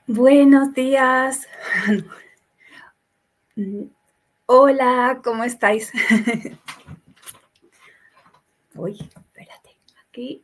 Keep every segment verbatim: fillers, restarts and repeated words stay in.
Buenos días. Hola, ¿cómo estáis? Uy, espérate, aquí.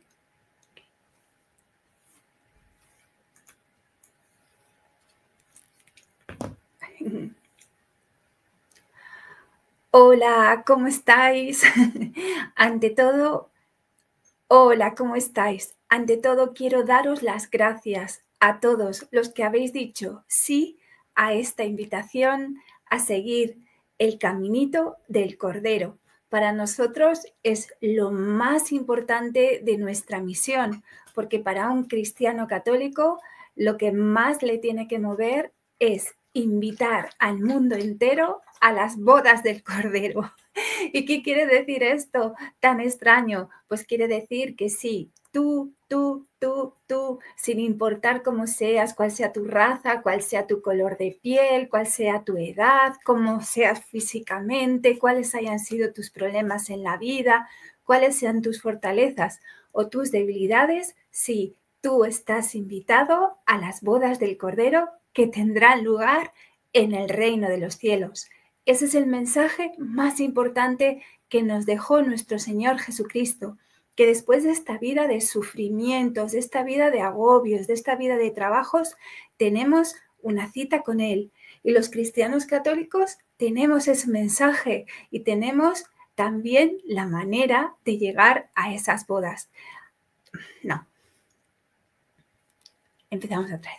Hola, ¿cómo estáis? Ante todo, hola, ¿cómo estáis? Ante todo, quiero daros las gracias a todos los que habéis dicho sí a esta invitación a seguir el caminito del Cordero. Para nosotros es lo más importante de nuestra misión, porque para un cristiano católico lo que más le tiene que mover es invitar al mundo entero a las bodas del Cordero. ¿Y qué quiere decir esto tan extraño? Pues quiere decir que sí, tú, tú, tú, tú, sin importar cómo seas, cuál sea tu raza, cuál sea tu color de piel, cuál sea tu edad, cómo seas físicamente, cuáles hayan sido tus problemas en la vida, cuáles sean tus fortalezas o tus debilidades, sí, tú estás invitado a las bodas del Cordero que tendrán lugar en el reino de los cielos. Ese es el mensaje más importante que nos dejó nuestro Señor Jesucristo, que después de esta vida de sufrimientos, de esta vida de agobios, de esta vida de trabajos, tenemos una cita con Él. Y los cristianos católicos tenemos ese mensaje y tenemos también la manera de llegar a esas bodas. No. Empezamos otra vez.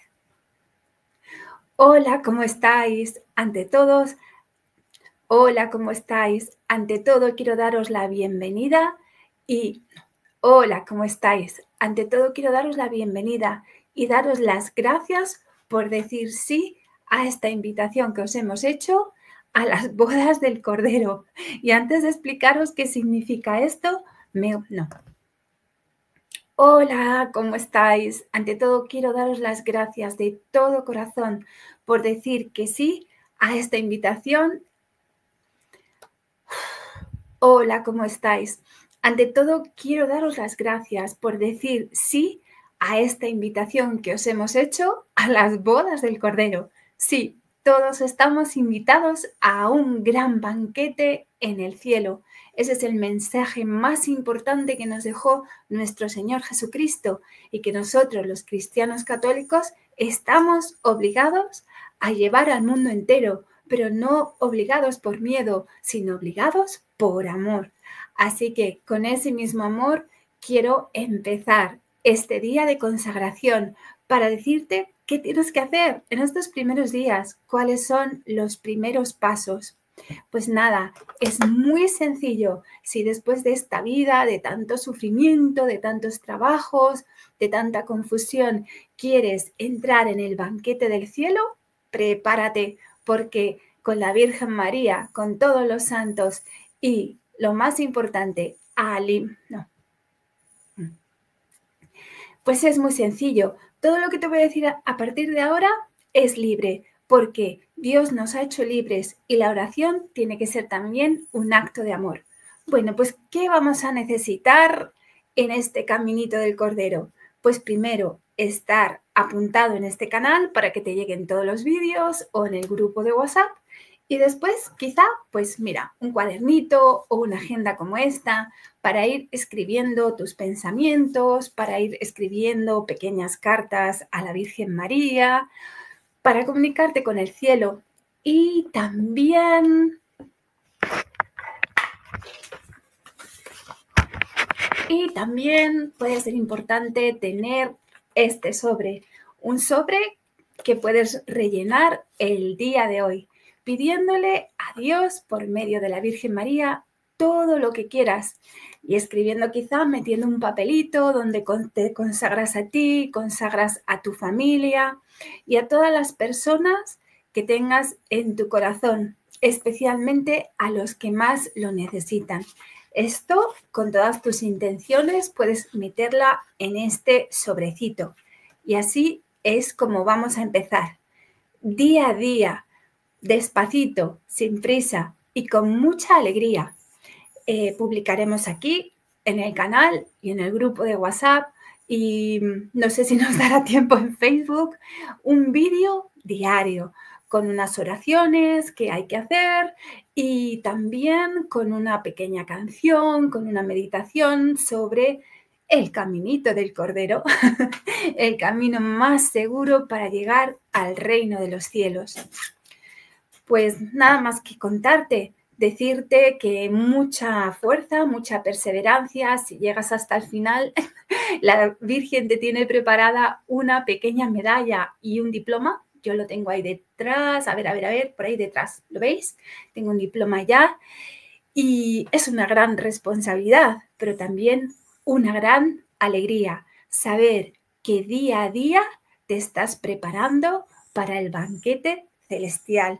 Hola, ¿cómo estáis? Ante todos, hola, ¿cómo estáis? Ante todo, quiero daros la bienvenida y hola, ¿cómo estáis? Ante todo, quiero daros la bienvenida y daros las gracias por decir sí a esta invitación que os hemos hecho a las bodas del Cordero. Y antes de explicaros qué significa esto, me... no. Hola, ¿cómo estáis? Ante todo, quiero daros las gracias de todo corazón por decir que sí a esta invitación. Hola, ¿cómo estáis? Ante todo, quiero daros las gracias por decir sí a esta invitación que os hemos hecho a las bodas del Cordero. Sí, todos estamos invitados a un gran banquete en el cielo. Ese es el mensaje más importante que nos dejó nuestro Señor Jesucristo y que nosotros, los cristianos católicos, estamos obligados a llevar al mundo entero, pero no obligados por miedo, sino obligados por amor. Así que con ese mismo amor quiero empezar este día de consagración para decirte qué tienes que hacer en estos primeros días, cuáles son los primeros pasos. Pues nada, es muy sencillo. Si después de esta vida, de tanto sufrimiento, de tantos trabajos, de tanta confusión, quieres entrar en el banquete del cielo, prepárate, porque con la Virgen María, con todos los santos y lo más importante, Ali, no. Pues es muy sencillo. Todo lo que te voy a decir a partir de ahora es libre, porque Dios nos ha hecho libres y la oración tiene que ser también un acto de amor. Bueno, pues, ¿qué vamos a necesitar en este caminito del Cordero? Pues primero, estar apuntado en este canal para que te lleguen todos los vídeos o en el grupo de WhatsApp. Y después, quizá, pues mira, un cuadernito o una agenda como esta para ir escribiendo tus pensamientos, para ir escribiendo pequeñas cartas a la Virgen María, para comunicarte con el cielo. Y también... Y también puede ser importante tener este sobre, un sobre que puedes rellenar el día de hoy, pidiéndole a Dios por medio de la Virgen María todo lo que quieras y escribiendo quizá metiendo un papelito donde te consagras a ti, consagras a tu familia y a todas las personas que tengas en tu corazón, especialmente a los que más lo necesitan. Esto, con todas tus intenciones, puedes meterla en este sobrecito. Y así es como vamos a empezar. Día a día, despacito, sin prisa y con mucha alegría. Eh, publicaremos aquí en el canal y en el grupo de WhatsApp y no sé si nos dará tiempo en Facebook, un vídeo diario con unas oraciones que hay que hacer y también con una pequeña canción, con una meditación sobre el caminito del Cordero, el camino más seguro para llegar al reino de los cielos. Pues nada más que contarte, decirte que mucha fuerza, mucha perseverancia, si llegas hasta el final, la Virgen te tiene preparada una pequeña medalla y un diploma. Yo lo tengo ahí detrás, a ver, a ver, a ver, por ahí detrás, ¿lo veis? Tengo un diploma ya y es una gran responsabilidad, pero también una gran alegría saber que día a día te estás preparando para el banquete celestial.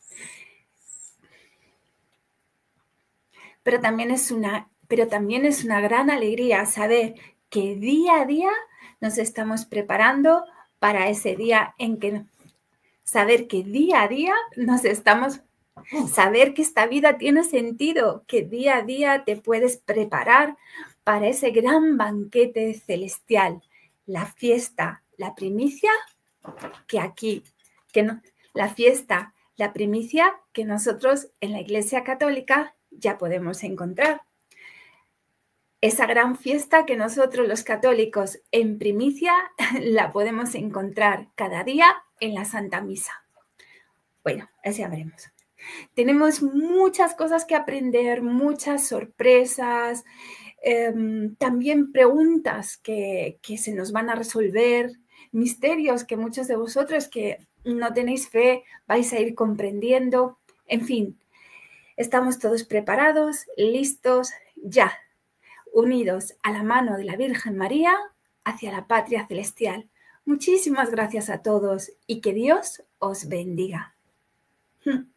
Pero también es una, pero también es una gran alegría saber que día a día nos estamos preparando para ese día en que saber que día a día nos estamos saber que esta vida tiene sentido, que día a día te puedes preparar para ese gran banquete celestial, la fiesta, la primicia que aquí, que no, la fiesta, la primicia que nosotros en la Iglesia Católica ya podemos encontrar. Esa gran fiesta que nosotros los católicos en primicia la podemos encontrar cada día en la Santa Misa. Bueno, eso ya veremos. Tenemos muchas cosas que aprender, muchas sorpresas, eh, también preguntas que, que se nos van a resolver, misterios que muchos de vosotros que no tenéis fe vais a ir comprendiendo. En fin, estamos todos preparados, listos, ya, unidos a la mano de la Virgen María hacia la patria celestial. Muchísimas gracias a todos y que Dios os bendiga.